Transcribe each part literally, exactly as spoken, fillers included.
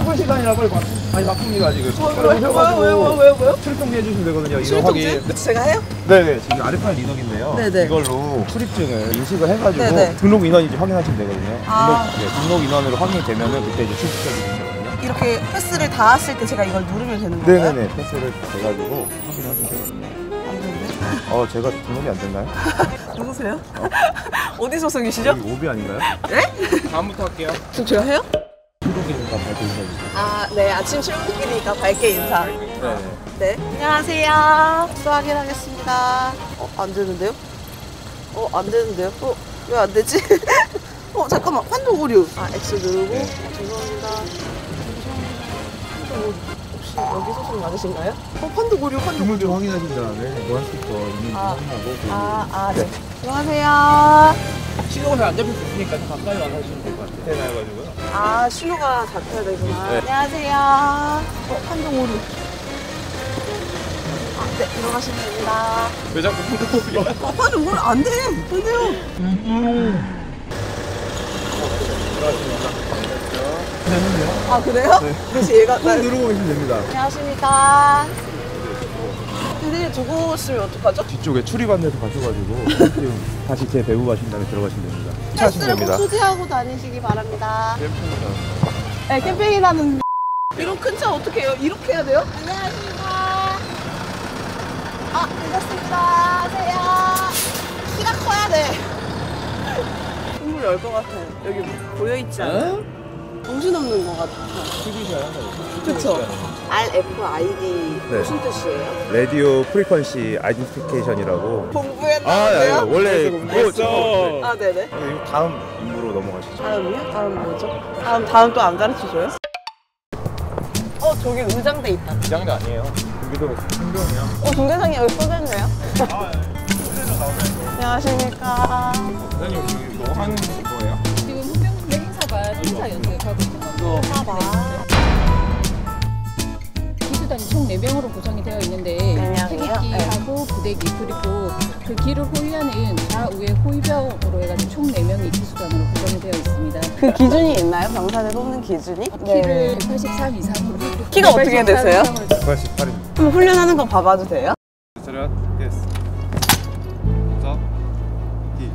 바쁜 시간이라 빨리 바, 아니 바쁩니다 지금. 어, 빨리 오셔가지고 왜요 왜요 왜요 왜요? 출입 정지해주시면 되거든요. 출입 이거 확인. 정지? 제가 해요? 네네. 지금 아르팔 인원인데요. 네네. 이걸로 출입증을 인식을 해가지고 네네. 등록 인원인지 확인하시면 되거든요. 아. 등록, 네, 등록 인원으로 확인이 되면은 그때 이제 출입해주시면 되거든요. 이렇게 패스를 닿았을 때 제가 이걸 누르면 되는 건가요? 네네네. 패스를 돼가지고 확인하시면 되거든요. 안 되는데? 어 제가 등록이 안 됐나요? 누구세요? 어디 소속이시죠? 여기 오비 아닌가요? 네? 다음부터 할게요. 저 제가 해요? 출국이니까 밝게 인사해주세요. 아, 네. 아침 출근길이니까 밝게 인사. 네네. 네. 안녕하세요. 수 확인하겠습니다. 어, 안 되는데요? 어, 안 되는데요? 어, 왜 안 되지? 어, 잠깐만. 환도 오류. 아, X 누르고. 네. 어, 죄송합니다. 어, 혹시 여기 소속 맞으신가요? 어, 환도 오류, 환도 주문 오류. 좀 확인하신 다음에 노란 스티커 있는지 아. 확인하고. 아, 아, 네. 안녕하세요. 신호가 잘 안 잡힐 수 있으니까 좀 가까이 와서 하시면 될 것 같아요. 대나해가지고요. 아, 신호가 잡혀야 되구나. 네. 안녕하세요. 어, 환도 오류. 아, 네, 들어가시면 됩니다. 왜 자꾸 핸드폰이야? 아, 환도 오류 안 돼. 안 돼요. 아, 그래요? 네. 그래서 얘가 꾹 누르고 계시면 됩니다. 안녕하십니까. 근데 두고 있으면 어떡하죠? 뒤쪽에 출입 안내서 가셔가지고 지금 다시 제 배우 가신 다음에 들어가시면 됩니다. 하시면 패스를 꼭 됩니다. 소지하고 다니시기 바랍니다. 캠핑이요. 네, 캠핑이라는 이런 큰 차 어떻게 해요? 이렇게 해야 돼요? 안녕하십니까. 아, 늦었습니다. 하세요. 키가 커야 돼. 선물 열 것 같아. 여기 보여있지 않아요? 정신없는 것 같아. 티비셔야 그쵸? 알 에프 아이 디 네. 무슨 뜻이에요? 라디오 프리퀀시 아이덴티피케이션이라고. 공부했나요? 아, 원래 공부했어. 아, 네네. 어, 다음 임무로 넘어가시죠. 다음이요? 다음 뭐죠? 다음, 다음 또 안 가르쳐줘요? 어, 저기 의장대 있다. 이 장르 아니에요. 여기도 신병이야. 어, 중대장이 여기 써졌네요. 아, 네. 나오네요. 안녕하십니까. 사장님 여기 뭐 하는 거예요? 지금 훈련대 행사가 행사 연습하고 있는 건데 봐봐. 기수단이 총 네 명으로 구성이 되어 있는데 네 명이요? 태극기하고 부대기 그리고 그 기를 호위하는 좌우의 호위병으로 해가지고 총 네 명이 기수단으로 구성이 되어 있습니다. 그 기준이 있나요? 병사를 뽑는 기준이? 키를 백팔십삼 이상으로 키가 어떻게 되세요? 백팔십팔입니다. 한번 훈련하는 거 봐봐도 돼요? 차렷, 됐어. 자, 기.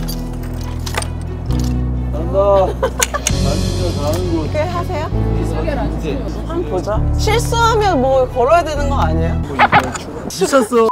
난다. 난 진짜 잘하는 꽤 하세요? 소개를 안 시키면 한번 보자. 실수하면 뭐 걸어야 되는 거 아니에요? 미쳤어.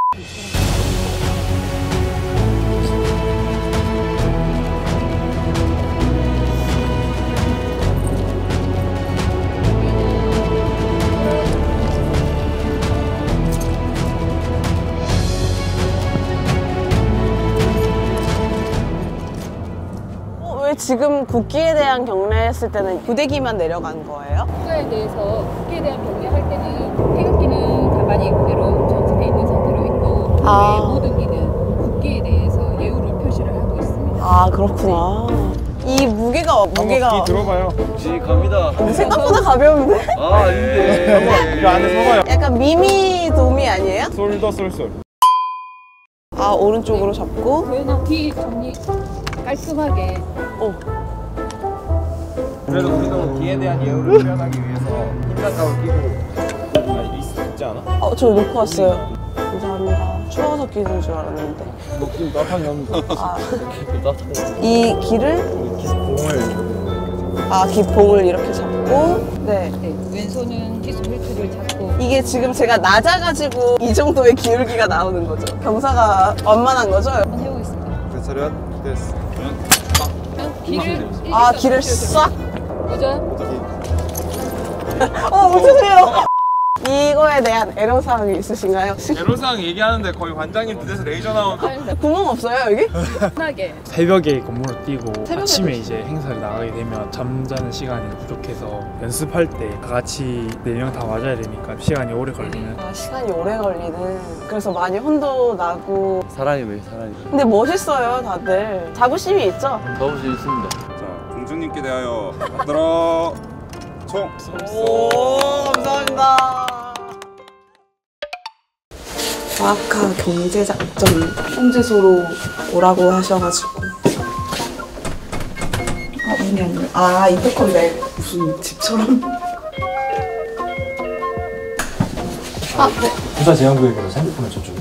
어, 왜 지금 국기에 대한 경례했을 때는 부대기만 내려간 거예요? 국가에 대해서 국기에 대한 경례할 때는 태극기는 가만히 그대로 전진해 있는 상태로 있고 그 아. 외의 모든 기는 국기에 대해서 예우를 표시를 하고 있습니다. 아, 그렇구나. 이 무게가 무게가 들어봐요. 지 갑니다. 생각보다 가벼운데? 아, 아닌데. 그 안에 서봐요. 약간 미미 도미 아니에요? 솔더 솔솔. 아, 오른쪽으로 잡고. 저희는 뒤 정리 깔끔하게 어. 그래도 우리도 기에 대한 예우를 표현하기 위해서 힘장갑을 끼고 아, 있, 있지 않아? 어, 저 놓고 왔어요. 감사합니다. 추워서 끼는 줄 알았는데. 너 지금 따뜻하게 하는 거. 아, 따뜻하게. 이 기를, 공을 아, 기봉을 이렇게 잡고. 네. 네, 왼손은 기수 벨트를 잡고 이게 지금 제가 낮아가지고 이 정도의 기울기가 나오는 거죠. 경사가 완만한 거죠? 한번 해보겠습니다. 네, 차렷, 됐어. 길을 아, 기를 싹. 그죠? 어, 웃으세요. 이거에 대한 애로사항이 있으신가요? 혹시? 애로사항 얘기하는데 거의 관장님 눈에서 레이저 나온 구멍 없어요, 여기? 편하게 새벽에 건물을 뛰고 새벽에 아침에 이제 행사를 나가게 되면 잠자는 시간이 부족해서 연습할 때 다 같이 네 명 다 맞아야 되니까 시간이 오래 걸리는. 아, 시간이 오래 걸리는. 그래서 많이 혼도 나고. 사랑이 왜 사랑이? 근데 멋있어요, 다들. 자부심이 있죠? 너무 있습니다. 자, 공주님께 대하여 받들어 총! 오, 감사합니다. 과학화 경제작전 홍제소로 오라고 하셔가지고. 아, 문이 안 열려. 아, 이 뚜껑 내 무슨 집처럼. 아, 네. 부사 제한구역에서 핸드폰을 저쪽으로.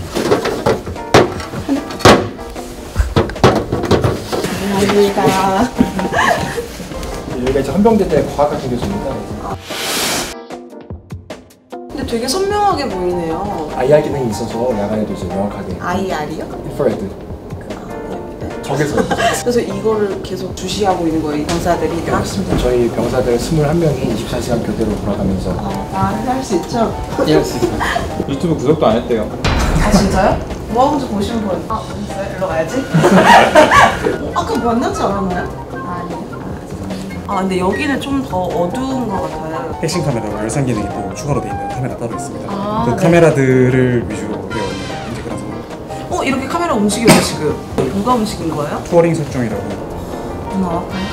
감사합니다. 여기가 이제 헌병대 때 과학 같은 게 있습니다. 근데 되게 선명하게 보이네요. 아이알 기능이 있어서 야간에도 이제 명확하게. 아이알이요? 인프라레드. 적에서. 그래서 이거를 계속 주시하고 있는 거예요, 이 병사들이 다? 맞습니다. 저희 병사들 스물한 명이 이십사 시간 교대로 돌아가면서. 아, 말을 할 수 있죠? 예, 할 수 있어요. 유튜브 구독도 안 했대요. 아, 진짜요? 뭐 하는지 보시는 분. 아, 어딨어요? 일로 가야지. 어, 아까 만나지 않았나요? 아니요. 아, 근데 여기는 좀 더 어두운 것 같아요. 핵심 카메라와 열상 기능이 또 추가로 되어 있는 카메라 따로 있습니다. 아, 그 네. 카메라들을 위주로 되어 있는 인테그라서 어, 이렇게 카메라 움직여요, 지금. 누가 움직인 거예요? 투어링 설정이라고. 너무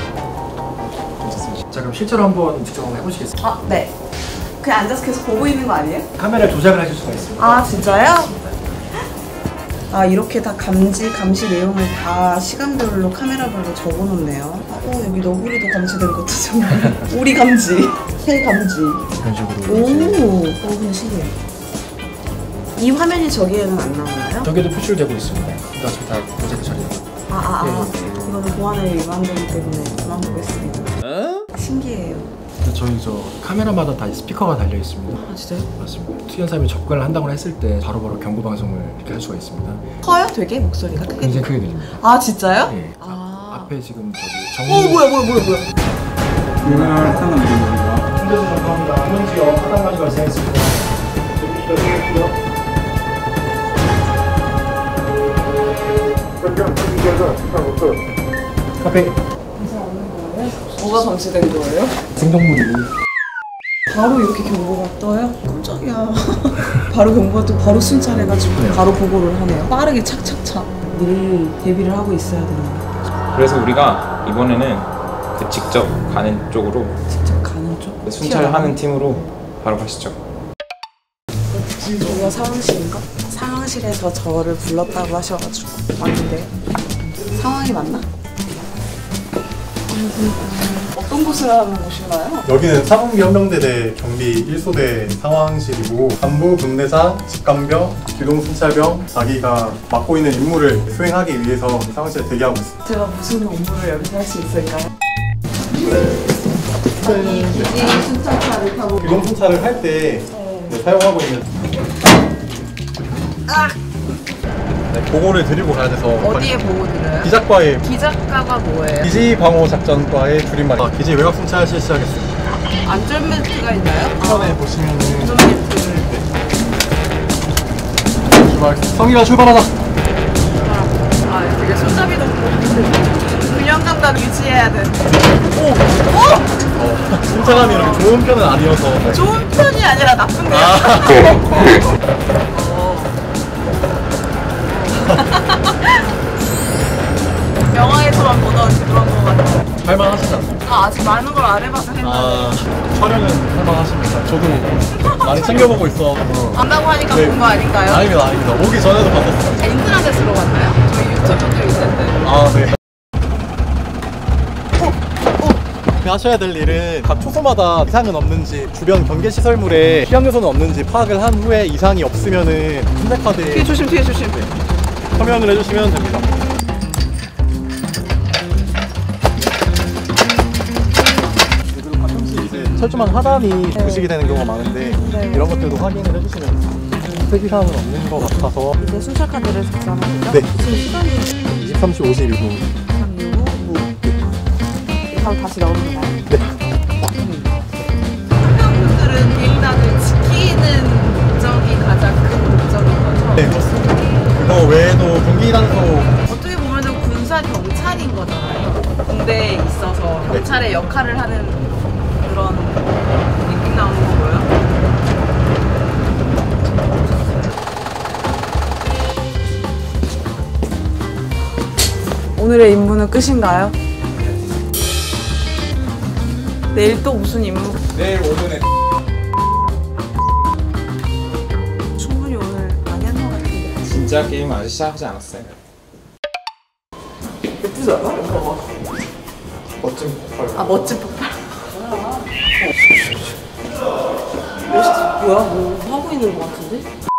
아파요. 자, 그럼 실제로 한번 직접 한번 해보시겠어요? 아, 네. 그냥 앉아서 계속 보고 있는 거 아니에요? 카메라 조작을 하실 수가 있습니다. 아, 진짜요? 아, 이렇게 다 감지, 감시 내용을 다 시간별로 카메라별로 적어놓네요. 어, 여기 너구리도 감지된 것도 정말. 오리 감지, 새 감지. 이런 식으로. 오, 어, 근데 신기해. 이 화면이 저기에는 안 나오나요? 저기도 표출되고 있습니다. 이거 지금 다 모자이크 처리되고. 아, 아, 아. 이거는 보안에 위반되기 때문에 그만 보겠습니다. 신기해요. 저희 저 카메라마다 다 스피커가 달려 있습니다. 아, 진짜요? 맞습니다. 투견사람이 접근을 한다고 했을 때 바로바로 경고 방송을 이렇게 할 수가 있습니다. 커요? 되게 목소리가 크게? 굉장히 크게 들립니다. 아, 진짜요? 네. 아. 앞에 지금 저기 어, 정리. 뭐야, 뭐야, 뭐야, 뭐야. 유명한 상담입니다. 중대수 감사합니다. 한문지역 하단까지 발생했습니다. 카페. 뭐가 감지된 거예요? 생동물이. 바로 이렇게 경보가 떠요? 깜짝이야. 바로 경보가 또 바로 순찰해가지고 네. 바로 보고를 하네요. 빠르게 착착착. 늘 대비를 하고 있어야 되는 거예요. 그래서 우리가 이번에는 그 직접 가는 쪽으로 직접 가는 쪽? 그 순찰하는 팀으로 바로 가시죠. 여기가 상황실인가? 상황실에서 저를 불렀다고 하셔가지고 왔는데 상황이 맞나? 어떤 곳을 하는 곳인가요? 여기는 사분기 헌병대대 경비 일 소대 상황실이고 간부, 분대장, 직감병, 기동순찰병 자기가 맡고 있는 임무를 수행하기 위해서 상황실에 대기하고 있습니다. 제가 무슨 업무를 여기서 할 수 있을까요? 아니, 기지 순찰차를 타고 기동순찰을 할 때 사용하고 있는 네, 보고를 드리고 가야 돼서 어디에 보고 드려요? 기작과의 기작과가 뭐예요? 기지방호작전과의 줄임말 아, 기지 외곽 순찰 실시하겠습니다. 안전벨트가 있나요? 화면에 보시면은 안전벨트를 출발 성의가 출발하다. 아, 되게 손잡이도 없고 균형 감각 유지해야 돼. 오! 오! 어, 순찰감이 이렇게 좋은 편은 아니어서 좋은 편이 아니라 나쁜 거야. 영화에서만 보던 그런 거 같아. 할만하시지 않나요? 아, 아직 많은 걸 안 해봐서 했는데. 아, 촬영은 할만하십니다. 저도 많이 챙겨보고 있어. 안다고 하니까 네. 본 거 아닌가요? 아닙니다, 아닙니다. 오기 전에도 봤었어요. 아, 인터넷으로 봤나요? 저희 유튜브도 있는데. 아, 네. 하셔야 될 일은 각 초소마다 이상은 없는지 주변 경계 시설물에 피할 요소는 없는지 파악을 한 후에 이상이 없으면은 뒤에 선택카드에 조심, 뒤에 조심. 서명을 해주시면 됩니다. 그리고 가끔씩 이제 철조망 하단이 부식이 되는 경우가 많은데 이런 것들도 확인을 해주시면 특이사항은 없는 것 같아서 이제 순찰카드를 작성하죠? 네. 지금 시간이 이십삼 시 오십일 분 삼, 육, 오, 그럼 다시 넣으면 돼요? 네. 한명분들은 비행단을 지키는 목적이 가장 큰 목적인 거죠? 네, 그렇습니다. 그거 외에도 경기 단속 어떻게 보면 군사 경찰인 거잖아요. 군대에 있어서 경찰의 역할을 하는 그런 느낌 나오는 거고요. 오늘의 임무는 끝인가요? 내일 또 무슨 임무? 내일 오전에 충분히 오늘 많이 한 것 같은데. 진짜 게임 아직 시작하지 않았어요. 예쁘지 않아? 멋진 폭발. 아, 멋진 폭발. 몇 시? 뭐야? 뭐 하고 있는 것 같은데?